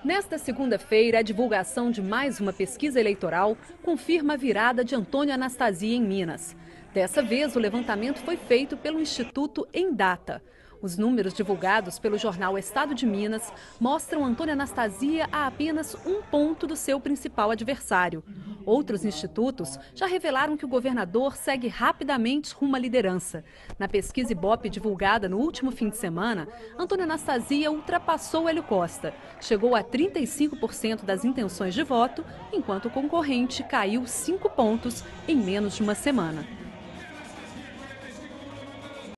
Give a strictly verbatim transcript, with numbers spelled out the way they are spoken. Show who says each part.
Speaker 1: Nesta segunda-feira, a divulgação de mais uma pesquisa eleitoral confirma a virada de Antônio Anastasia em Minas. Dessa vez, o levantamento foi feito pelo Instituto Emdata. Os números divulgados pelo jornal Estado de Minas mostram Antônio Anastasia a apenas um ponto do seu principal adversário. Outros institutos já revelaram que o governador segue rapidamente rumo à liderança. Na pesquisa Ibope divulgada no último fim de semana, Antônio Anastasia ultrapassou Hélio Costa. Chegou a trinta e cinco por cento das intenções de voto, enquanto o concorrente caiu cinco pontos em menos de uma semana.